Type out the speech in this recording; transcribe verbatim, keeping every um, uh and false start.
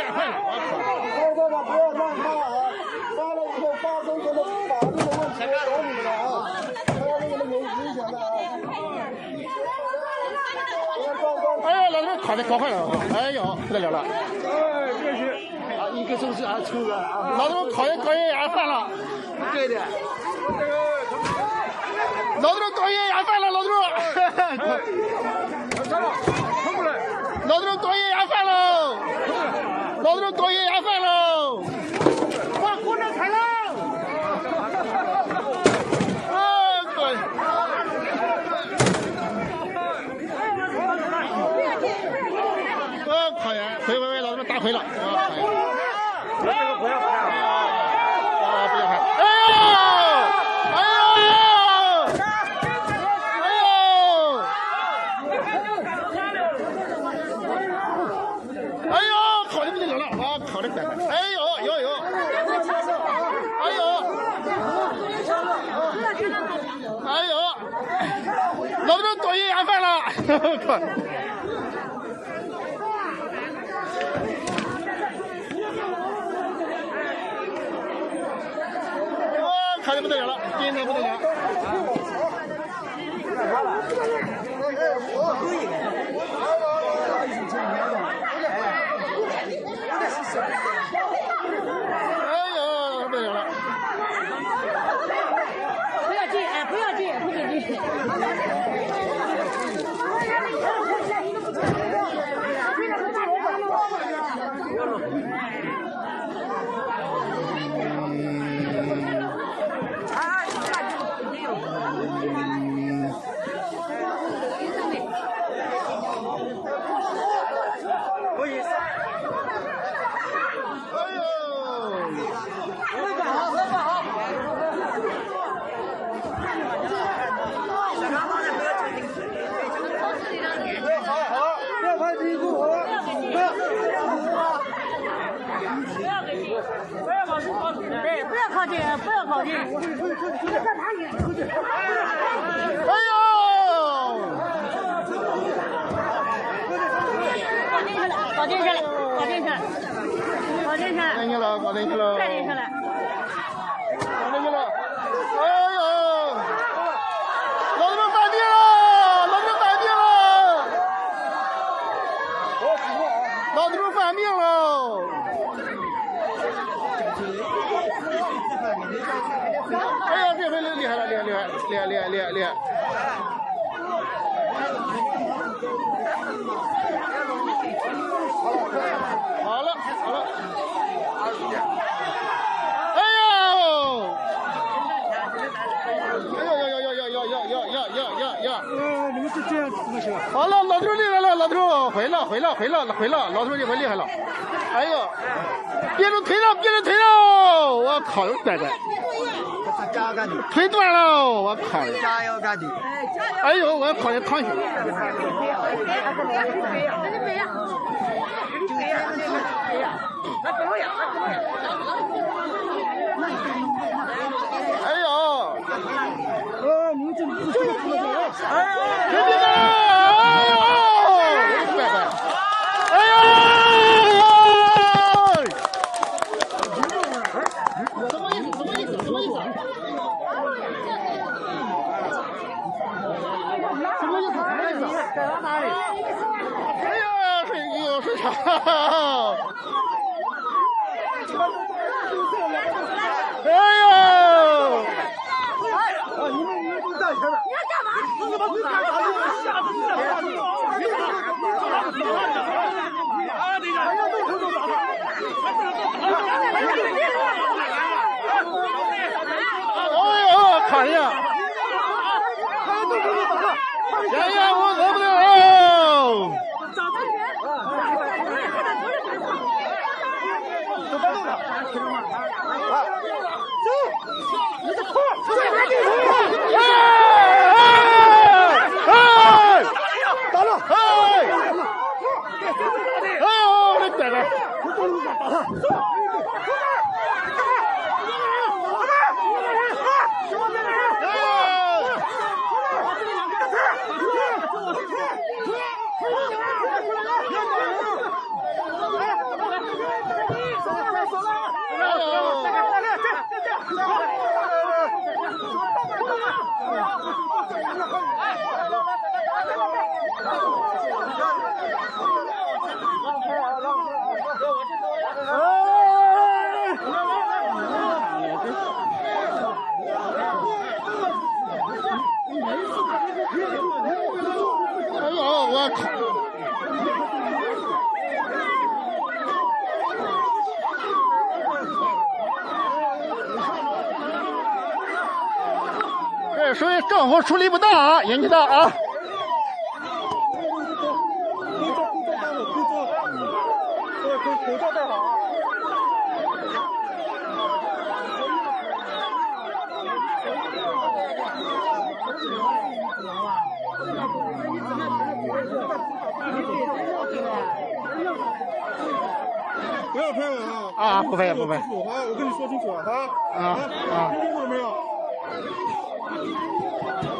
坏了，我靠！ 高校长不要乱发啊！发了以后发生什么法律的问题，找你们了啊！还有那个有影响的啊！ 哎呀，老子卡的搞坏了！哎呦，不得了了！ 哎，这是啊，一个手指啊，抽了啊！ 老子考研考研牙犯了！ 对的，这个老子考研牙犯了，老子！ 上了，冲过来！ 老子考研牙犯喽！老子考研牙犯喽！哇，过来踩了！啊，对。啊，考研，回回回，老子们打回了！啊，考研。 这个不要拍啊！ 啊，不要拍！哎呦！哎呦！哎呦！哎呦，考的不得了了！哇，考的乖乖！哎呦呦呦！哎呦！哎呦！老子都考研牙犯了！靠！考的不得了了，紧的不得了。哎呦，不得了了！ 不要进，哎，不要进，不准进。 可以。 哎呦！ 合法好，合法好。好好，不要拍屁股，好吧？不要。 不要往前靠近，对，不要靠近，不要靠近。 哎呦！ 搞定下来，搞定下来，搞定下来，搞定下来， 搞定去了，搞定去了， 再定下来， 搞定去了。哎呦！老子们反病了！老子们反病了！老子们反病了！哎呀，这回厉害了，厉害厉害厉害厉害厉害厉害！好了好了。哎呦！哎呦呦呦呦呦呦呦呦呦呦呦呦！ 呃，你们是这样怎么行？ 好了，老头厉害了，老头回了回了回了回了，老头这回厉害了！哎呦，别人推了，别人推了，我靠，有乖乖， 加干的， 推断了，我靠！ 加油干的。 哎呦，我靠，也躺下。哎呦！ 呃，你们这不是这么做的。哎呦！ 别别别！哎呦，乖乖！哎呦！什么意思？什么意思？什么意思？什么意思？什么意思？ 在哪里？ 哎呀，是有市场。哎呦！ 啊，你们你们都站前面。 你要干嘛？ 你怎么不干啥？你吓死我了！啊，这个，哎呀，这头都打他！ 哎呦，看一下。哎呀，我受不了了！ 走吧，走吧。啊，走！你的裤，走吧，赶紧走！ 哎哎！ 打了！ 哎！哎呦，我的乖乖！ 我走路上打他！走！ 我靠！这属于政府处理不当啊，引起的啊。 可以做，可以做单子，可以做。对，口口罩戴好啊。不要拍了啊！ 啊，不拍不拍。 啊，我跟你说清楚啊！啊啊啊！ 听清楚了没有？